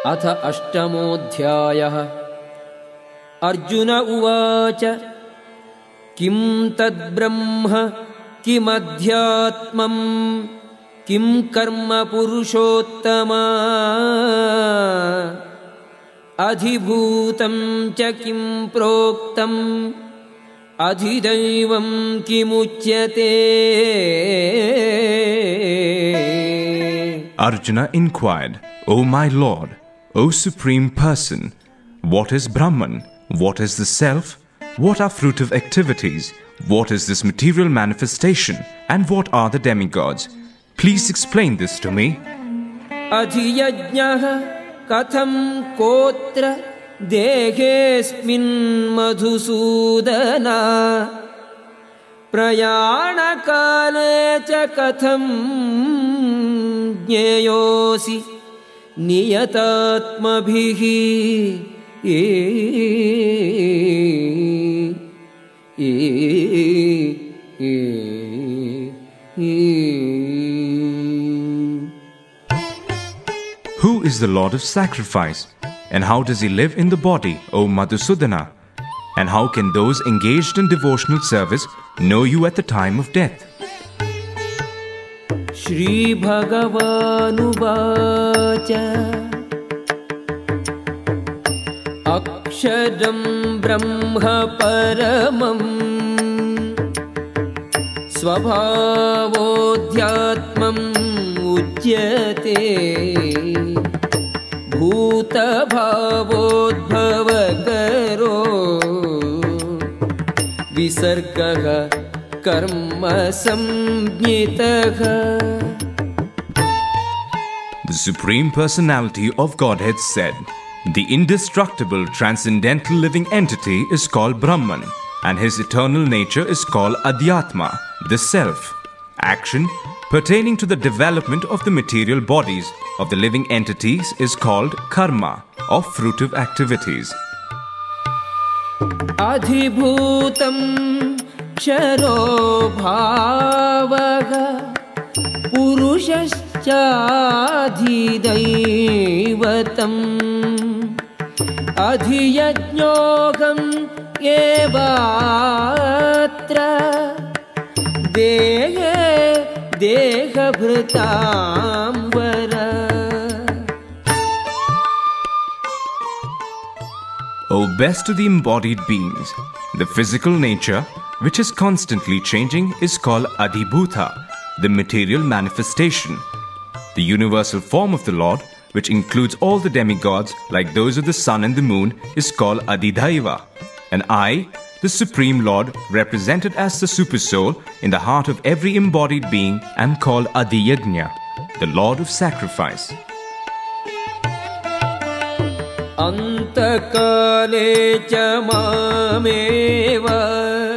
अथ अष्टमोऽध्यायः। अर्जुन उवाच किं तद्ब्रह्म किमध्यात्मं किं कर्म पुरुषोत्तमा अधिभूतं च किं प्रोक्तम् अधिदैवं किमुच्यते। Arjuna inquired, O my Lord, O Supreme Person, what is Brahman? What is the Self? What are fruitive activities? What is this material manifestation? And what are the demigods? Please explain this to me. Adhiyajñah katham kotra dehesmin madhusudana prayana kale cha katham jñeyosi niyatatmabhihi. Who is the Lord of Sacrifice? And how does he live in the body, O Madhusudana? And how can those engaged in devotional service know you at the time of death? Shri Bhagavanuvacha Aksharam Brahma Paramam Svabhavodhyatmam Ujyate Bhuta Bhavodbhavakaro Visargaha Karma Samjnitaha. The Supreme Personality of Godhead said, the indestructible transcendental living entity is called Brahman, and his eternal nature is called Adhyatma, the Self. Action pertaining to the development of the material bodies of the living entities is called karma, of fruitive activities. Adhibhutam sharo bhavaha purushascha Adhiyajñogam evatra deha bhritam vara. O best of the embodied beings, the physical nature, which is constantly changing, is called Adhibhuta, the material manifestation. The universal form of the Lord, which includes all the demigods like those of the sun and the moon, is called Adhidaiva. And I, the Supreme Lord, represented as the Supersoul in the heart of every embodied being, am called Adhiyajna, the Lord of Sacrifice. Antakale cha mameva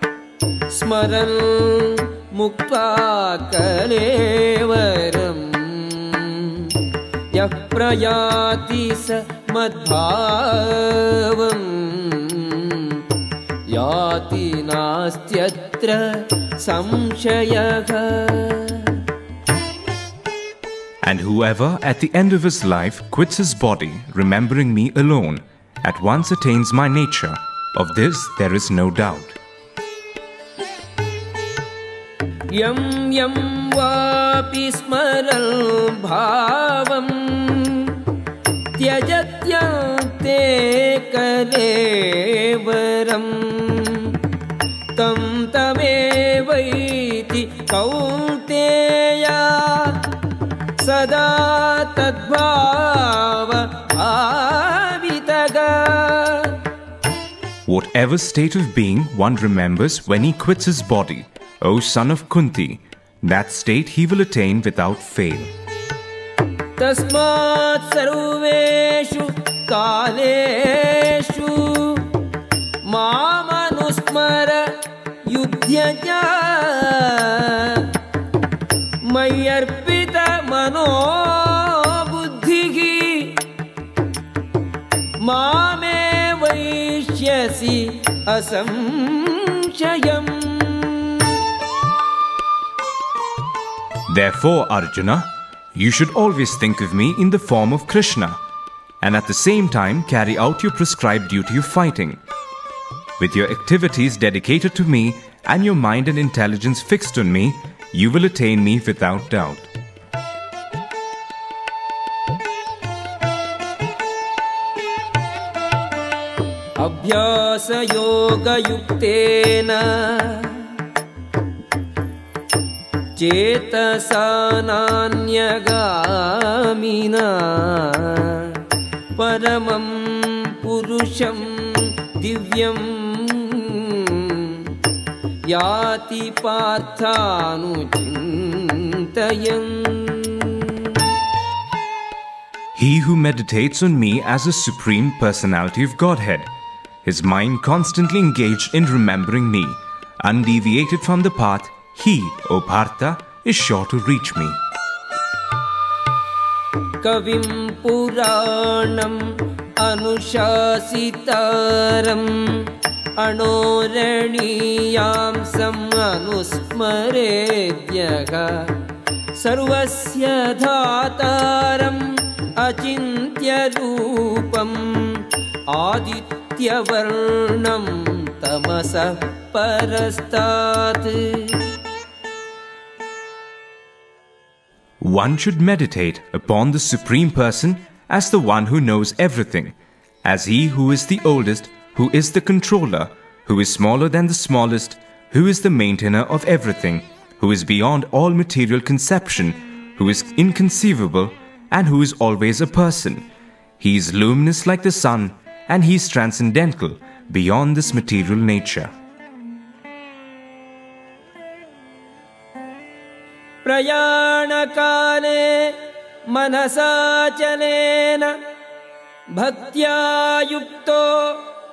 smaran mukta kalevaram Yah prayati sa madbhavam yati nastyatra samshayaha. And whoever at the end of his life quits his body, remembering me alone, at once attains my nature. Of this there is no doubt. Yam yam vapi smaral bhavam tyajatyante kalevaram tam tamevaiti kauteya sada tadbhava avitaga. Whatever state of being one remembers when he quits his body, O son of Kunti, that state he will attain without fail. Tasmat sarveshu kaleshu mamanusmara yudhyaja mayarpita mano buddhihi mame vaishyasi asamshayam. Therefore, Arjuna, you should always think of me in the form of Krishna, and at the same time carry out your prescribed duty of fighting. With your activities dedicated to me and your mind and intelligence fixed on me, you will attain me without doubt. Abhyasa yoga yuktena Chetasananyagamina Paramam Purusham Divyam Yati Parthanu Chintayan. He who meditates on me as a Supreme Personality of Godhead, his mind constantly engaged in remembering me, undeviated from the path, he, O Partha, is sure to reach me. Kavim Puranam Anushasitaram Anoraniyam Sam Anusmaredyaha Sarvasya Dhataram Achintya Rupam Aditya Varnam Tamasa Parastat. One should meditate upon the Supreme Person as the one who knows everything, as he who is the oldest, who is the controller, who is smaller than the smallest, who is the maintainer of everything, who is beyond all material conception, who is inconceivable, and who is always a person. He is luminous like the sun, and he is transcendental, beyond this material nature. Prayanakale manasachalena bhaktya yukto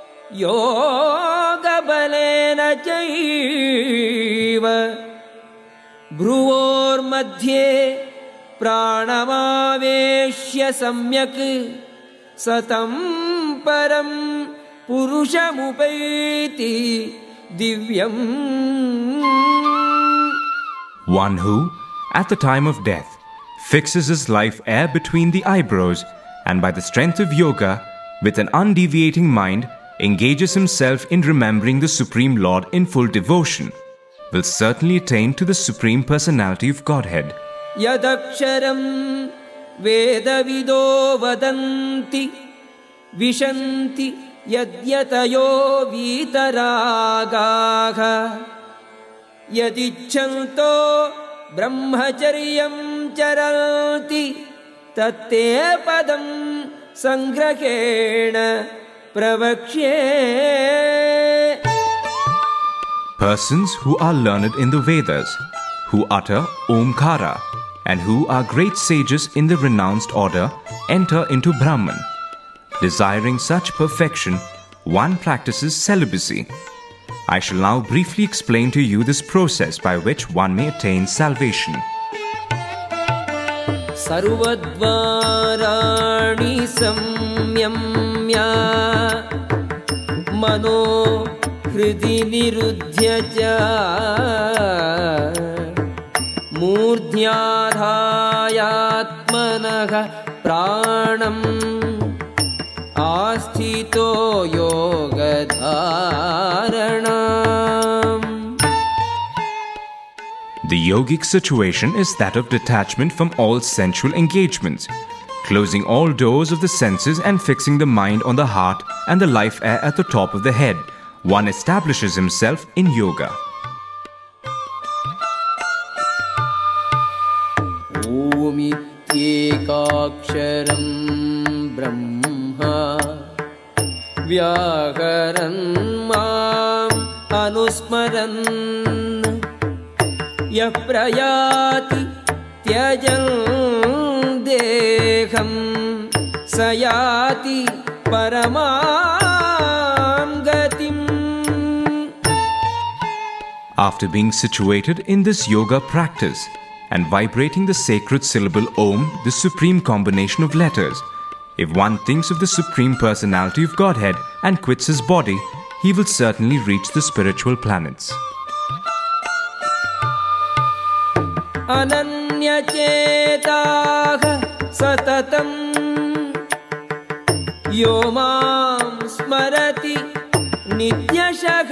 yoga balena chaiva bhruvor madhye pranamaveshya samyak satam param purushamupaiti divyam. One who, at the time of death, fixes his life air between the eyebrows and by the strength of yoga, with an undeviating mind, engages himself in remembering the Supreme Lord in full devotion, will certainly attain to the Supreme Personality of Godhead. Yadaksharam vedavido vadanti vishanti yadyatayo vitaragaha yadichanto brahmacharyam charanti tatte padam sangrahena pravakshe. Persons who are learned in the Vedas, who utter Omkara, and who are great sages in the renounced order, enter into Brahman. Desiring such perfection, one practices celibacy. I shall now briefly explain to you this process by which one may attain salvation. Sarvadvarani samyamya mano hridi niruddhya ja murdhyadhayatmanaha pranam asthito yogadharanam. The yogic situation is that of detachment from all sensual engagements, closing all doors of the senses and fixing the mind on the heart and the life air at the top of the head. One establishes himself in yoga. Omityekaksharam brahma vyakaran mam anusmaran yah prayati tyajan deham sayati paramam gatim. After being situated in this yoga practice and vibrating the sacred syllable Om, the supreme combination of letters, if one thinks of the Supreme Personality of Godhead and quits his body, he will certainly reach the spiritual planets. Ananya chetah satatam यो मां स्मरति नित्यशः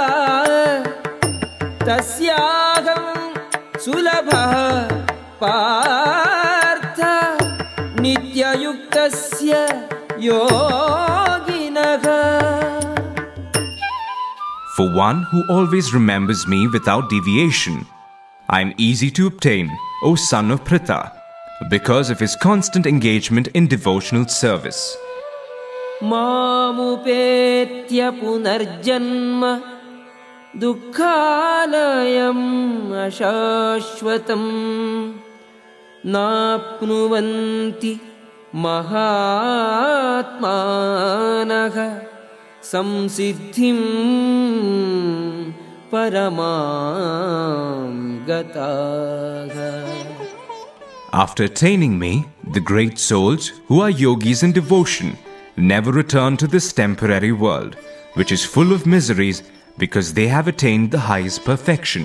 तस्याहं सुलभः पार्थ नित्ययुक्तस्य योगिनः. For one who always remembers me without deviation, I am easy to obtain, O son of Pritha, because of his constant engagement in devotional service. मामुपेत्य पुनर्जन्म दुःखालयम् अशाश्वतम् नाप्नुवन्ति महात्मानः संसिद्धिं परमां गताः. After attaining me, the great souls who are yogis in devotion never return to this temporary world, which is full of miseries because they have attained the highest perfection.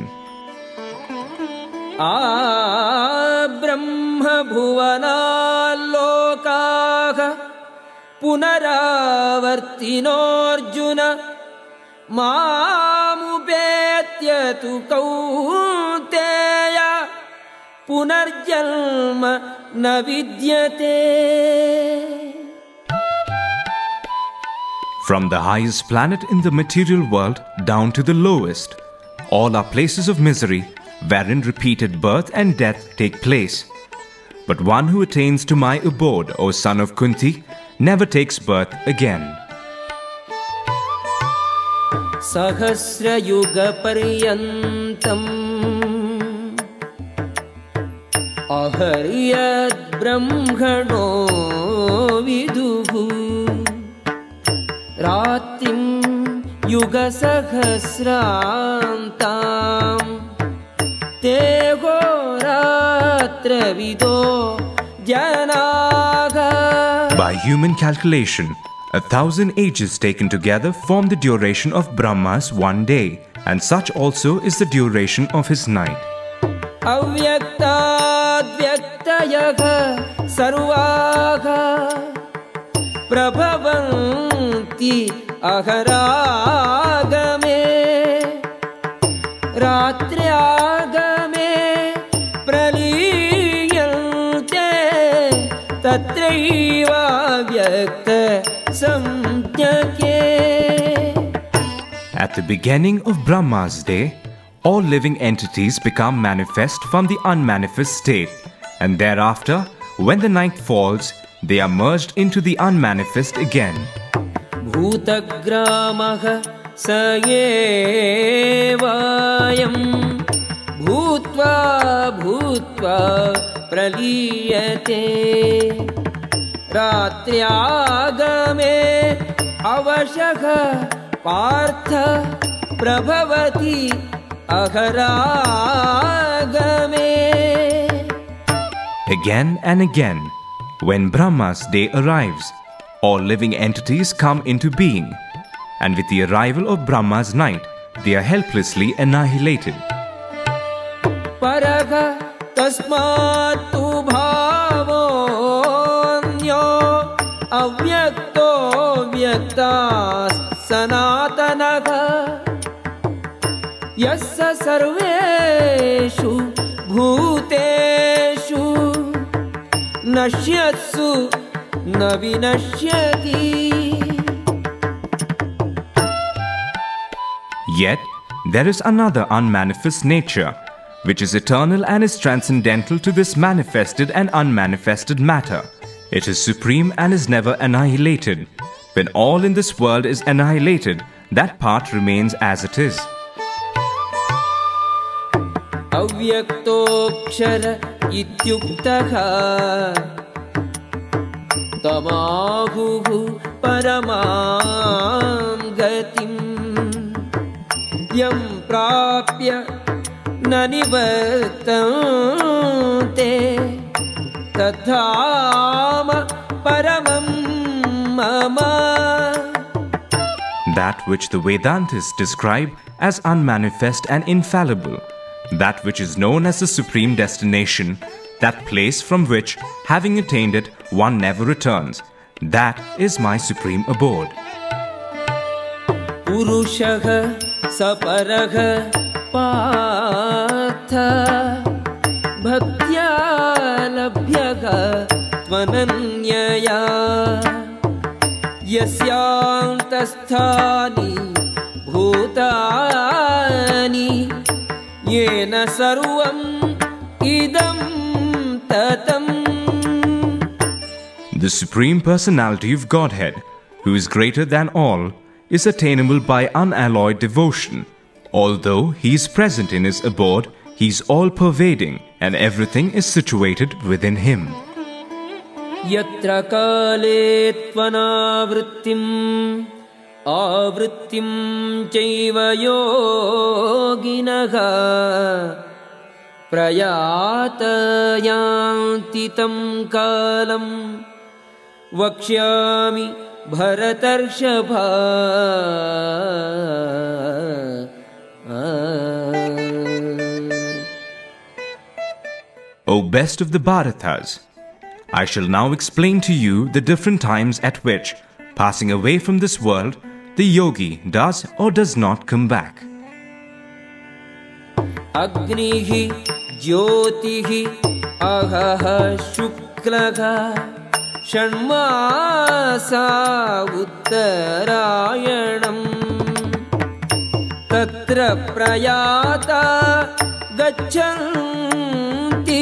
ब्रह्म भुवनाल्लोकाः पुनरावर्तिनोऽर्जुन मामुपेत्य तु कौन्तेय पुनर्जन्म न विद्यते. From the highest planet in the material world down to the lowest, all are places of misery wherein repeated birth and death take place. But one who attains to my abode, O son of Kunti, never takes birth again. सहस्रयुग पर्यन्तम् अहर्यद् ब्रह्मणो विदुः रात्रिं युगसहस्रान्ताम् ते होरात्रविदो जनाः. By human calculation, 1,000 ages taken together form the duration of Brahma's one day, and such also is the duration of his night. अव्यक्ताद्व्यक्तयः सर्वाः प्रभवन्ति अहरागमे रात्र्यागमे प्रलीयन्ते तत्रैव व्यक्त संज्ञके. At the beginning of Brahma's day, all living entities become manifest from the unmanifest state, and thereafter, when the night falls, they are merged into the unmanifest again. भूतग्रामः स एवायं भूत्वा भूत्वा प्रलीयते रात्र्यागमे अवशः पार्थ प्रभवति अहरागमे. Again and again, when Brahma's day arrives, all living entities come into being, and with the arrival of Brahma's night, they are helplessly annihilated. परः तस्मात् तु भावोऽन्यो अव्यक्तो व्यक्ताः सनातनः यस्य सर्वेषु भूतेषु नश्यत्सु न विनश्यति. Yet, there is another unmanifest nature, which is eternal and is transcendental to this manifested and unmanifested matter. It is supreme and is never annihilated. When all in this world is annihilated, that part remains as it is. अव्यक्तोऽक्षर इत्युक्तः तमाहुः परमां गतिम् यं प्राप्य न निवर्तन्ते तद्धाम परमं मम. That which the Vedantists describe as unmanifest and infallible, that which is known as the supreme destination, that place from which, having attained it, one never returns, That is my supreme abode. पुरुषः सपरः पार्थ भक्त्या लभ्यः त्वनन्यया यस्यान्तस्थानि भूतानि येन सर्वम् इदं ततम्. The Supreme Personality of Godhead, who is greater than all, is attainable by unalloyed devotion. Although he is present in his abode, he is all-pervading and everything is situated within him. यत्र काले त्वनावृत्तिम् आवृत्तिं चैव योगिनः प्रयातयान्ति तं कालं वक्ष्यामि भरतर्षभ. O best of the Bharatas, I shall now explain to you the different times at which, passing away from this world, the yogi does or does not come back. Agnihi jyotihi ahaha shuklaha षण्मासा उत्तरायणम् तत्र प्रयाता गच्छन्ति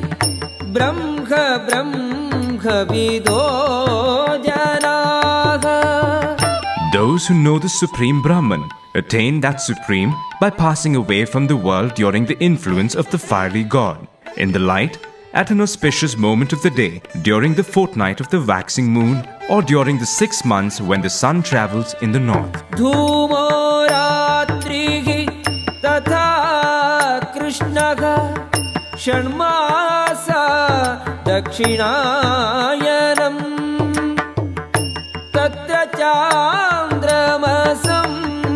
ब्रह्मविदो जनाः. Those who know the Supreme Brahman attain that Supreme by passing away from the world during the influence of the fiery God, in the light, at an auspicious moment of the day, during the fortnight of the waxing moon, or during the 6 months when the sun travels in the north. Dhumo ratrihi tatha krishnaha षण्मासा दक्षिणायनम् तत्र चान्द्रमसं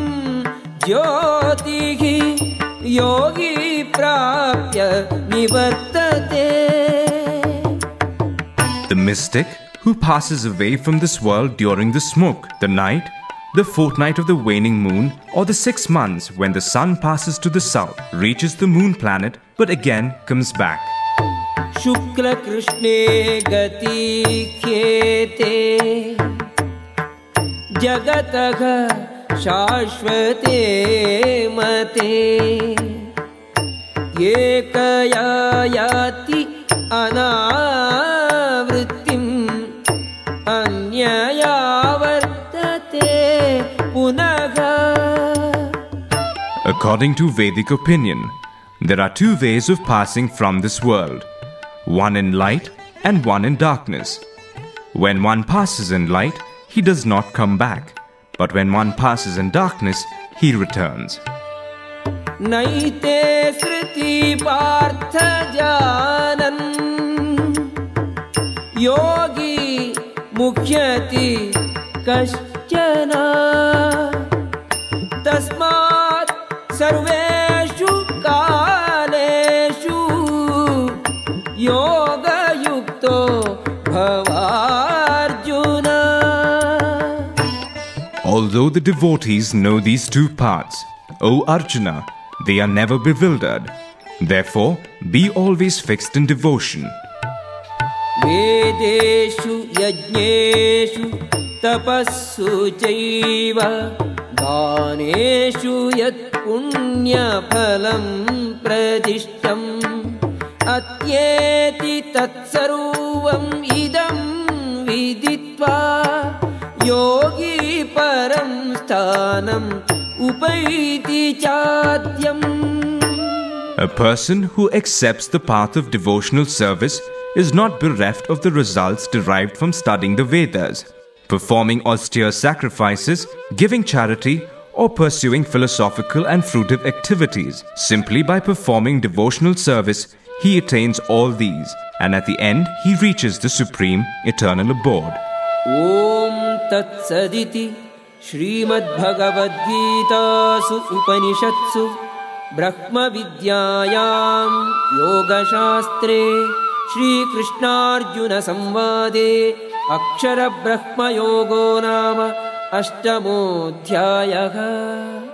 ज्योतिः योगी प्राप्य निवर्तते. The mystic who passes away from this world during the smoke, the night, the fortnight of the waning moon, or the 6 months when the sun passes to the south, reaches the moon planet but again comes back. Shukla Krishne gati khyete jagataha shashvate mate ekaya yati anavrittim anyaya vartate punaha. According to Vedic opinion, there are 2 ways of passing from this world, one in light and one in darkness. When one passes in light, he does not come back, but when one passes in darkness, he returns. Naite sriti partha janan yogi mukhyati kaschana tasmat sarveshu kaleshu yoga yukto bhavarjuna. Although the devotees know these 2 paths, O Arjuna, they are never bewildered. Therefore, be always fixed in devotion. Vedeshu yajneshu tapassu chaiva daneshu yat punya phalam pradishtam atyeti tatsarvam idam viditva yogi param sthanam upaiti chadyam. A person who accepts the path of devotional service is not bereft of the results derived from studying the Vedas, performing austere sacrifices, giving charity, or pursuing philosophical and fruitive activities. Simply by performing devotional service, he attains all these, and at the end he reaches the supreme eternal abode. Om Tat Saditi Srimad Bhagavad Gitasu Upanishatsu Brahma Vidyayam Yoga Shastre Shri Krishnarjuna Samvade अक्षरब्रह्मयोगो नाम अष्टमोऽध्यायः।